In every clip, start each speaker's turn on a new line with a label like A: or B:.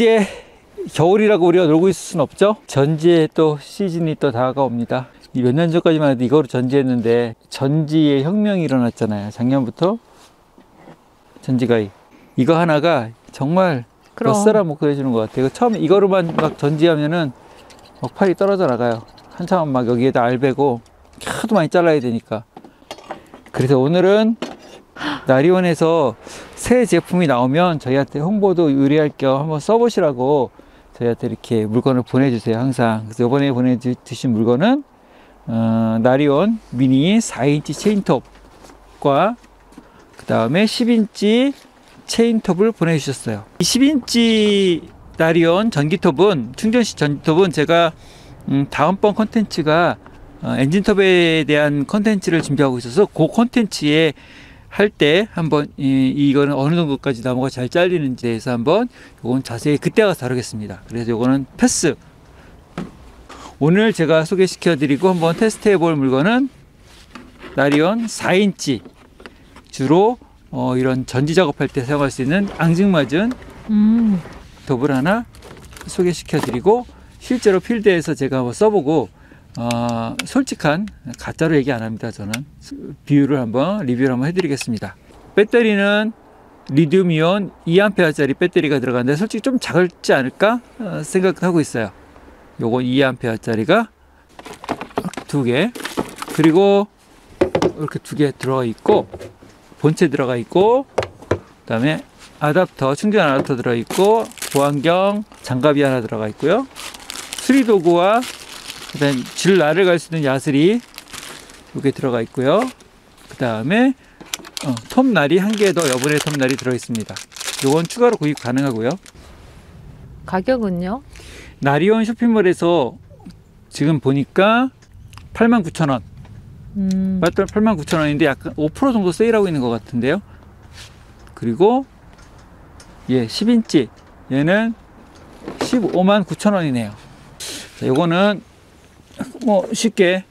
A: 이제 겨울이라고 우리가 놀고 있을 순 없죠. 전지의 또 시즌이 또 다가옵니다. 몇 년 전까지만 해도 이거로 전지했는데 전지의 혁명이 일어났잖아요. 작년부터 전지가위 이거 하나가 정말 몇 사람 못 구해주는 것 같아요. 처음에 이거로만 막 전지하면은 막 팔이 떨어져 나가요. 한참 막 여기에다 알배고 하도 많이 잘라야 되니까. 그래서 오늘은 나리원에서 새 제품이 나오면 저희한테 홍보도 의뢰할 겸 한번 써보시라고 저희한테 이렇게 물건을 보내주세요. 항상. 그래서 이번에 보내주신 물건은 나리원 미니 4인치 체인톱과 그 다음에 10인치 체인톱을 보내주셨어요. 이 10인치 나리원 전기톱은 충전식 전기톱은 제가 다음번 컨텐츠가 엔진톱에 대한 컨텐츠를 준비하고 있어서 그 컨텐츠에 할 때 한번 이거는 어느 정도까지 나무가 잘 잘리는지에 대해서 한번 이건 자세히 그때 가서 다루겠습니다. 그래서 이거는 패스. 오늘 제가 소개시켜 드리고 한번 테스트 해볼 물건은 나리원 4인치 주로 이런 전지 작업할 때 사용할 수 있는 앙증맞은 톱을 하나 소개시켜 드리고 실제로 필드에서 제가 한번 써보고 솔직한 가짜로 얘기 안 합니다. 저는 비율을 한번 리뷰를 한번 해드리겠습니다. 배터리는 리튬이온 2A짜리 배터리가 들어가는데 솔직히 좀 작을지 않을까 생각하고 있어요. 요거 2A짜리가 2개 그리고 이렇게 2개 들어가 있고 본체 들어가 있고 그 다음에 아답터 충전 아답터 들어가 있고 보안경 장갑이 하나 들어가 있고요. 수리도구와 그다음 줄 날을 갈 수 있는 야슬이 이게 들어가 있고요. 그 다음에 톱날이 한 개 더 여분의 톱날이 들어 있습니다. 요건 추가로 구입 가능하고요.
B: 가격은요?
A: 나리원 쇼핑몰에서 지금 보니까 89,000원. 89,000원인데 약간 5% 정도 세일하고 있는 것 같은데요. 그리고 예 10인치 얘는 159,000원이네요. 자, 요거는 뭐 쉽게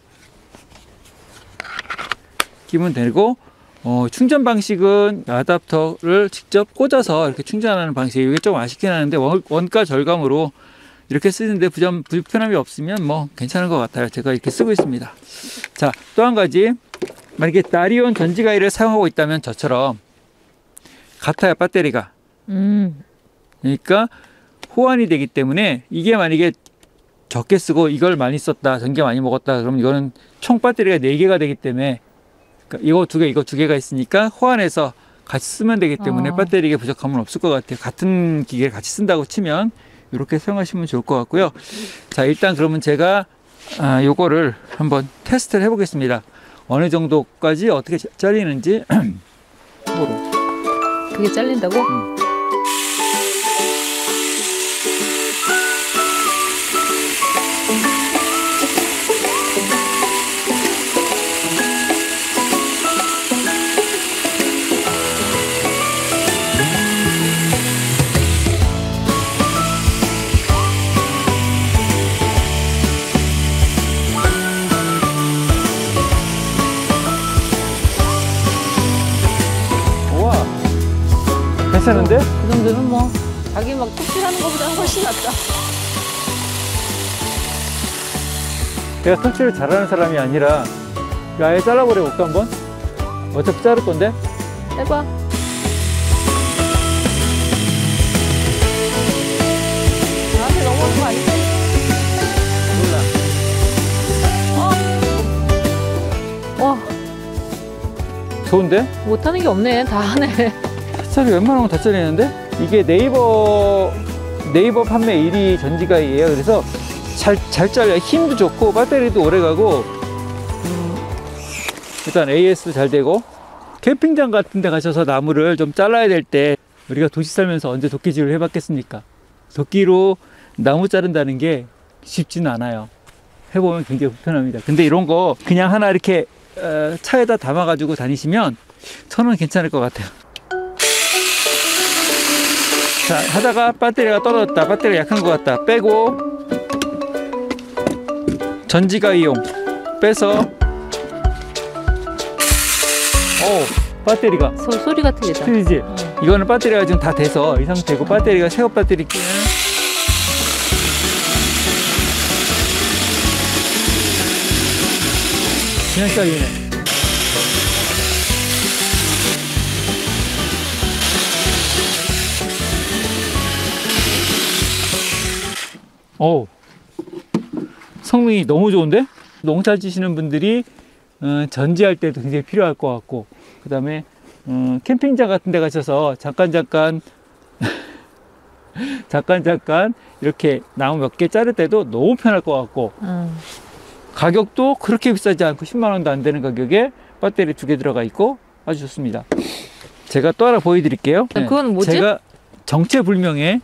A: 끼면 되고 충전 방식은 아답터를 직접 꽂아서 이렇게 충전하는 방식. 이게 좀 아쉽긴 하는데 원가 절감으로 이렇게 쓰는데 불편함이 없으면 뭐 괜찮은 것 같아요. 제가 이렇게 쓰고 있습니다. 자, 또 한 가지 만약에 나리온 전지가위를 사용하고 있다면 저처럼 같아요. 배터리가 그러니까 호환이 되기 때문에 이게 만약에 적게 쓰고 이걸 많이 썼다, 전기 많이 먹었다, 그러면 이거는 총 배터리가 4개가 되기 때문에 그러니까 이거 2개, 이거 2개가 있으니까 호환해서 같이 쓰면 되기 때문에 배터리가 부족함은 없을 것 같아요. 같은 기계를 같이 쓴다고 치면 이렇게 사용하시면 좋을 것 같고요. 자, 일단 그러면 제가 요거를 한번 테스트를 해보겠습니다. 어느 정도까지 어떻게 잘리는지 손으로.
B: 그게 잘린다고?
A: 괜찮은데?
B: 그 정도는 뭐 자기 막 톱질하는 것보다 훨씬 낫다.
A: 내가 톱질을 잘하는 사람이 아니라 아예 잘라버려 볼까 한번? 어차피 자를 건데?
B: 해봐. 나한테 넘어오는 거 아니지? 몰라. 와.
A: 좋은데?
B: 못하는 게 없네. 다 하네.
A: 탑차리 웬만하면 다 잘리는데? 이게 네이버 판매 1위 전지가위예요. 그래서 잘 잘려요. 힘도 좋고 배터리도 오래가고 일단 AS 잘 되고. 캠핑장 같은 데 가셔서 나무를 좀 잘라야 될 때 우리가 도시 살면서 언제 도끼질을 해봤겠습니까? 도끼로 나무 자른다는 게 쉽지는 않아요. 해보면 굉장히 불편합니다. 근데 이런 거 그냥 하나 이렇게 차에다 담아 가지고 다니시면 저는 괜찮을 것 같아요. 자, 하다가 배터리가 떨어졌다, 배터리가 약한 것 같다, 빼고 전지가위용 빼서 배터리가
B: 소리가 틀리다.
A: 틀리지? 이거는 배터리가 지금 다 돼서 이 상태고, 배터리가 새 배터리 끼는 그냥 시작이네. 어우, 성능이 너무 좋은데? 농사 지시는 분들이 전지할 때도 굉장히 필요할 것 같고, 그 다음에 캠핑장 같은 데 가셔서 잠깐 이렇게 나무 몇 개 자를 때도 너무 편할 것 같고, 가격도 그렇게 비싸지 않고 10만 원도 안 되는 가격에 배터리 2개 들어가 있고 아주 좋습니다. 제가 또 하나 보여드릴게요.
B: 그건 뭐지?
A: 제가 정체불명의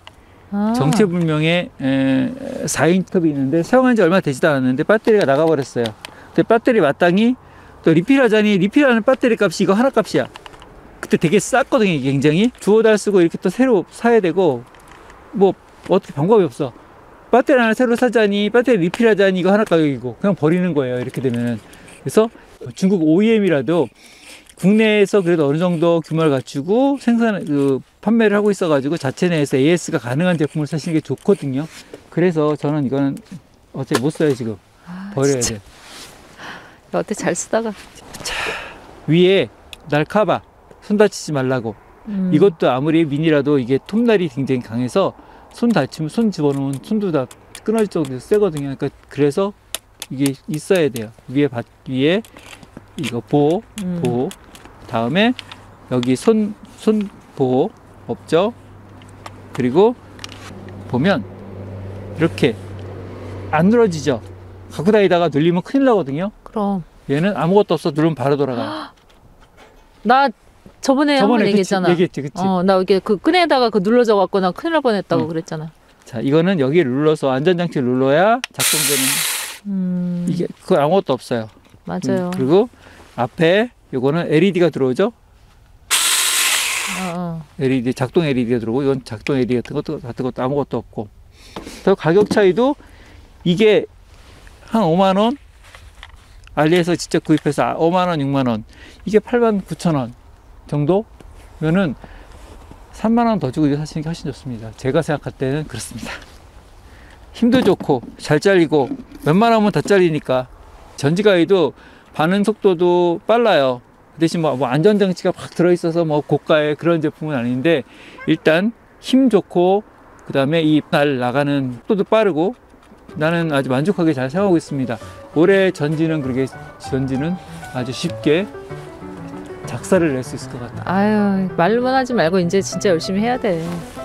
A: 4인 컵이 있는데 사용한 지 얼마 되지도 않았는데 배터리가 나가버렸어요. 근데 배터리 마땅히 또 리필하자니 리필하는 배터리 값이 이거 하나 값이야. 그때 되게 쌌거든요. 이게 굉장히 주워 다 쓰고 이렇게 또 새로 사야 되고 뭐 어떻게 방법이 없어. 배터리 하나 새로 사자니 배터리 리필하자니 이거 하나 가격이고 그냥 버리는 거예요. 이렇게 되면은. 그래서 중국 OEM이라도 국내에서 그래도 어느 정도 규모를 갖추고 판매를 하고 있어가지고 자체 내에서 AS가 가능한 제품을 사시는 게 좋거든요. 그래서 저는 이거는 어차피 못 써요. 지금 버려야 돼.
B: 어때 잘 쓰다가.
A: 위에 날카봐, 손 다치지 말라고. 이것도 아무리 미니라도 이게 톱날이 굉장히 강해서 손 다치면 손 집어넣으면 손도 다 끊어질 정도로 세거든요. 그러니까 그래서 이게 있어야 돼요. 위에 이거 보호, 다음에 여기 손 보호 없죠? 그리고 보면 이렇게 안 눌러지죠? 갖고 다니다가 눌리면 큰일 나거든요.
B: 그럼.
A: 얘는 아무것도 없어 누르면 바로 돌아가요.
B: 나 저번에 한번
A: 그치,
B: 얘기했잖아.
A: 얘기했지, 그치?
B: 나 이게 그 끈에다가 그 눌러져 갖고 나 큰일 날 뻔했다고 그랬잖아.
A: 자, 이거는 여기를 눌러서 안전장치를 눌러야 작동되는. 이게 그거 아무것도 없어요.
B: 맞아요.
A: 그리고 앞에 요거는 LED가 들어오죠? LED, 작동 LED가 들어오고, 이건 작동 LED 같은 것도 아무것도 없고. 또 가격 차이도 이게 한 5만원? 알리에서 직접 구입해서 5만원, 6만원. 이게 8만 9천원 정도면은 3만원 더 주고 이거 사시는 게 훨씬 좋습니다. 제가 생각할 때는 그렇습니다. 힘도 좋고, 잘 잘리고, 웬만하면 더 잘리니까. 전지가위도 반응 속도도 빨라요. 대신 뭐 안전장치가 막 들어있어서 뭐 고가의 그런 제품은 아닌데, 일단 힘 좋고, 그 다음에 이 날 나가는 속도도 빠르고, 나는 아주 만족하게 잘 사용하고 있습니다. 올해 전지는 아주 쉽게 작사를 낼 수 있을 것 같아요.
B: 아유, 말로만 하지 말고 이제 진짜 열심히 해야 돼.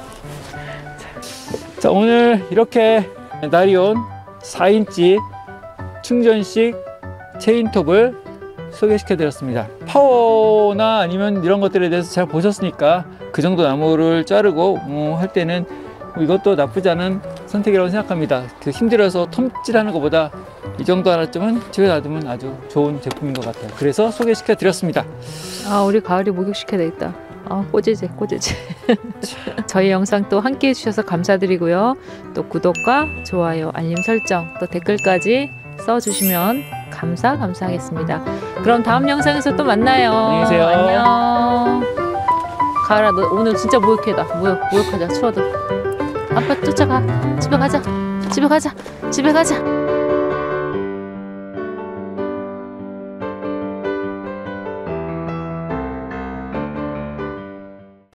A: 자, 오늘 이렇게 나리온 4인치 충전식 체인톱을 소개시켜 드렸습니다. 파워나 아니면 이런 것들에 대해서 잘 보셨으니까 그 정도 나무를 자르고 할 때는 이것도 나쁘지 않은 선택이라고 생각합니다. 힘들어서 톱질하는 것보다 이 정도 하나쯤은 집에 놔두면 아주 좋은 제품인 것 같아요. 그래서 소개시켜 드렸습니다.
B: 우리 가을이 목욕시켜야 되겠다. 꼬지지. 저희 영상 또 함께 해주셔서 감사드리고요. 또 구독과 좋아요, 알림 설정, 또 댓글까지 써주시면 감사하겠습니다. 그럼 다음 영상에서 또 만나요.
A: 안녕히 계세요.
B: 안녕. 가을아, 너 오늘 진짜 목욕해다. 목욕하자. 추워도. 아빠 쫓아가. 집에 가자.